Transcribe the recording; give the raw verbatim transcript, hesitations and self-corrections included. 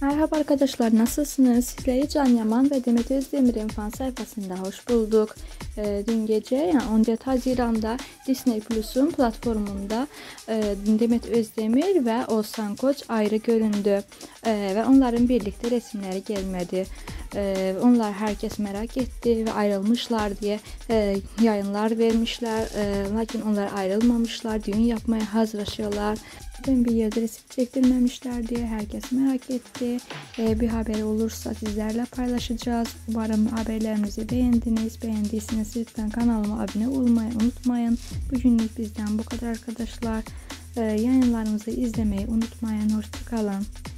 Merhaba arkadaşlar, nasılsınız? Sizleri Can Yaman ve Demet Özdemir'in fan sayfasında hoş bulduk. Ee, dün gece yani on dört Haziran'da Disney Plus'un platformunda e, Demet Özdemir ve Oğuzhan Koç ayrı göründü. E, ve onların birlikte resimleri gelmedi. E, onlar herkes merak etti ve ayrılmışlar diye e, yayınlar vermişler. E, lakin onlar ayrılmamışlar, düğün yapmaya hazırlaşıyorlar. Ben bir yerde resim çektirmemişler diye herkes merak etti. Ee, bir haber olursa sizlerle paylaşacağız. Umarım haberlerimizi beğendiniz. Beğendiyseniz lütfen kanalıma abone olmayı unutmayın. Bugünlük bizden bu kadar arkadaşlar. Ee, yayınlarımızı izlemeyi unutmayın. Hoşça kalın.